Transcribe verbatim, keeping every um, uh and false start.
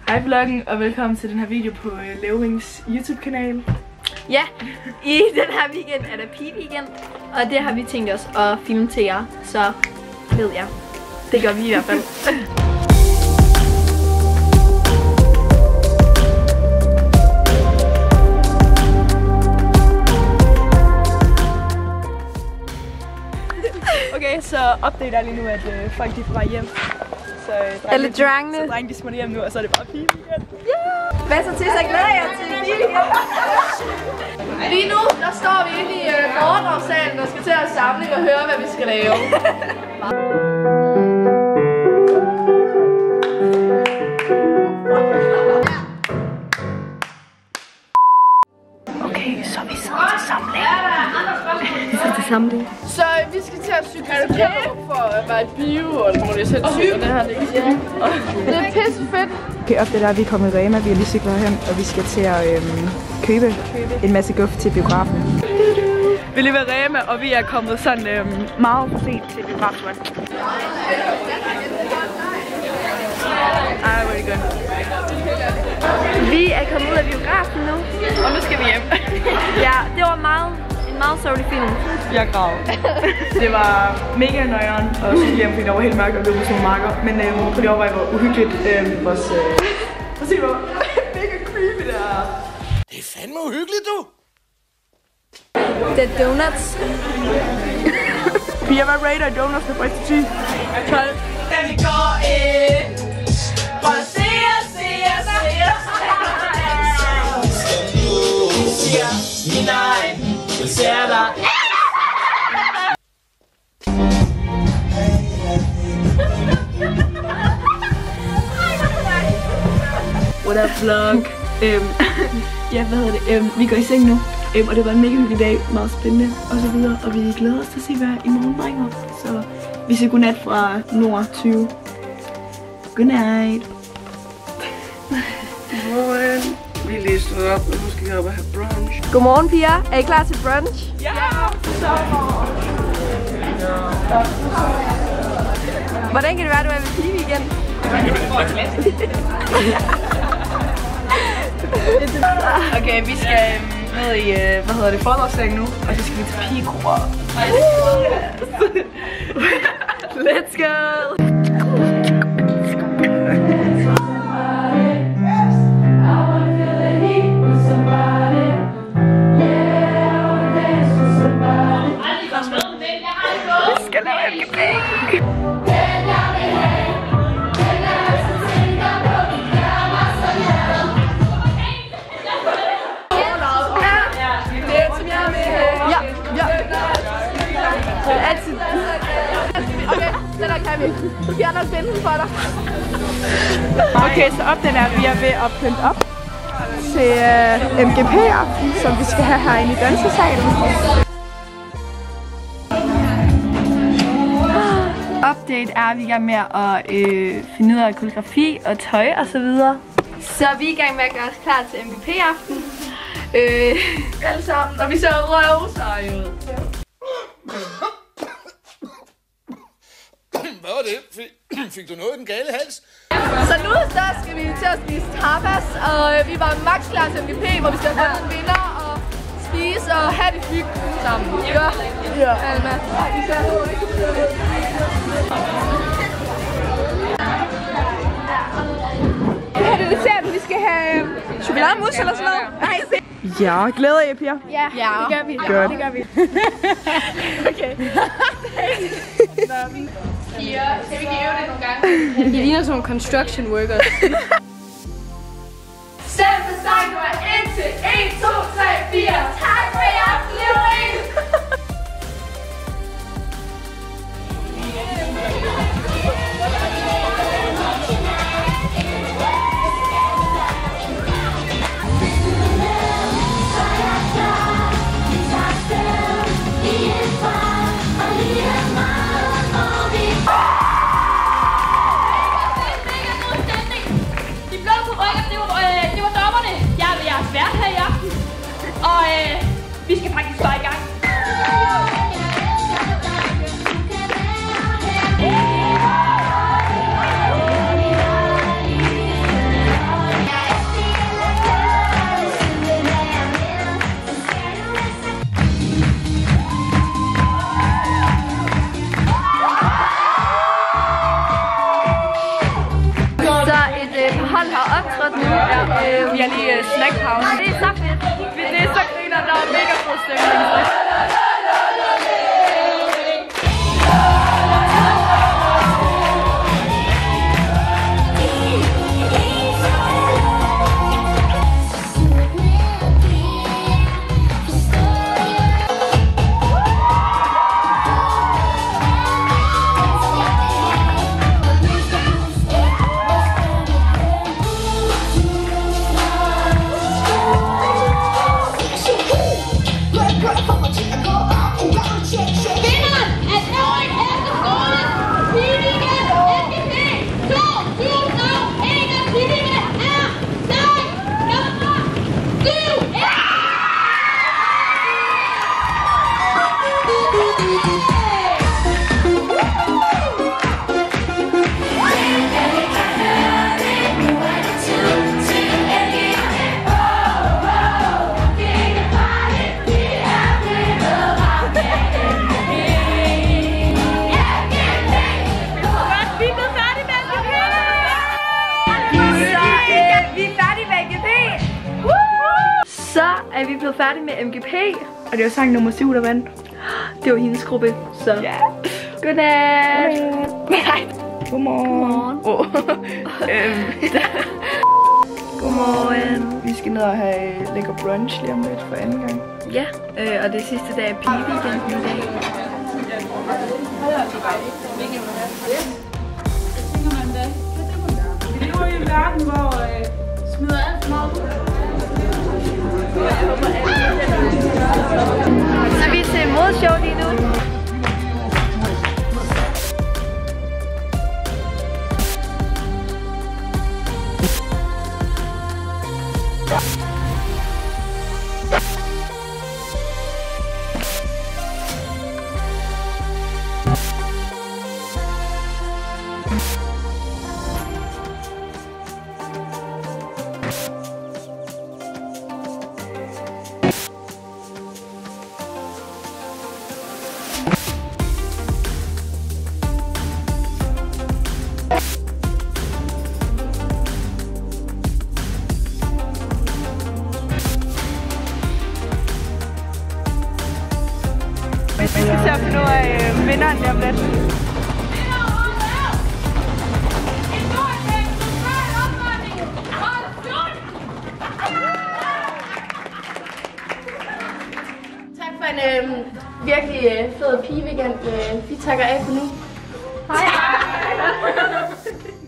Hej vloggen, og velkommen til den her video på uh, Levings YouTube-kanal. Ja, i den her weekend er der pige-weekend, og det har vi tænkt os at filme til jer, så ved jeg. Det gør vi i hvert fald. Okay, så update er lige nu, at øh, folk de er på vej hjem. Så øh, Alle drengene. Så drengene de smutter hjem nu, og så er det bare pige weekend. Yeah. Hvad så til, så glæder jeg til pige weekend. Lige nu, der står vi inde i øh, foredragssalen og skal til at samle og høre, hvad vi skal lave. Okay, så vi sidder til samling. Vi sidder til samling. Så øh, vi skal til at cykle til Kærup for at være i bio, og det må det sætte syg, og det her det ikke. Det er pisse fedt. Okay, op det der, vi er kommet i Rema, vi har lige cyklet hen, og vi skal til at øhm, købe, købe en masse guf til biografen. Vi er lige ved Rema, og vi er kommet sådan øhm, meget for sent til biografen. Ej, hvor er det godt. Vi er kommet ud af biografen nu. Og nu skal vi hjem. Ja, det var meget, en meget sørgelig film. Jeg græd. Det var mega nøjeren og cykle hjem, fordi der var helt mørkt og løb på sådan nogle marker. Men øh, på det overvej hvor uhyggeligt øh, vores... Øh, prøv at se, hvor mega creepy det er. Det er fandme uhyggeligt, du! The Donuts. Pia, hvad rater donuts fra et til ti? tolv. Da vi går ind for at se os, se os, se os. Siger min egen, jeg ser dig. What up vlog? øhm, ja, hvad hedder det? Øhm, vi går i seng nu, øhm, og det var en mega hyggelig dag, meget spændende og så videre, og vi glæder os til at se, hvad i morgen bringer. Så vi siger godnat fra Nord tyve. Godnat. Godmorgen. Vi er lige stået op, og nu skal vi op og have brunch. Godmorgen, piger. Er I klar til brunch? Ja! Hvordan kan det være, at du er ved pige weekend? Okay, vi skal øhm, ned i, øh, hvad hedder det, foredragssalen nu, og så skal vi til pigegrupper. Let's go! Vi skal lave M G P. Altid. Okay, det der kan vi. Vi har nok binden for dig. Okay, så op den er vi er ved at pynte op til uh, M G P-aften, som vi skal have herinde i dansesalen. Update er, at vi er i gang med at øh, finde ud af koreografi og tøj og så videre. Så vi er i gang med at gøre os klar til M G P-aften. Øh, Alle sammen, og vi ser røvseje ud. Hvad var det? Fik, fik du noget i den gale hals? så nu så skal vi til at spise tapas, og øh, vi var max klar til M G P, hvor vi skal have nogle vinder og spise og have det hyggeligt sammen. Ikke? Ja. Alma. Her er det desserten, vi skal have chokolademus eller sådan noget. Nej, se. Ja, glæder I, piger? Ja, ja, det gør vi. Godt. Det gør vi. Okay. Piger, skal vi ikke øve det nogle gange? I ligner som nogle construction workers. Stem for sang nummer et til en, to, tre, fire. Tak for i aften, Leving! Og øh, vi skal faktisk bare i gang. hold har optrådt nu. Ja, øh, vi er lige uh, snackpause. Det er så fedt. Det er så griner, der er mega god stemning. Så er vi blevet færdige med M G P. Og det var sang nummer syv, der vandt. Det var hendes gruppe, så ja. Godnat. Nej. Godmorgen. Oh. øhm. Godmorgen. Vi skal ned og have lækker brunch lige om lidt for anden gang. Ja, øh, og det sidste dag er pige-weekenden i dag. Vi lever i en verden, hvor øh, smider alt for meget ud. Så vi ser modshow lige nu. Vi skal se at finde ud af øh, vinderen lige om lidt. Tak for en øh, virkelig øh, fed pige-weekend. Øh, vi takker af for nu. Hej!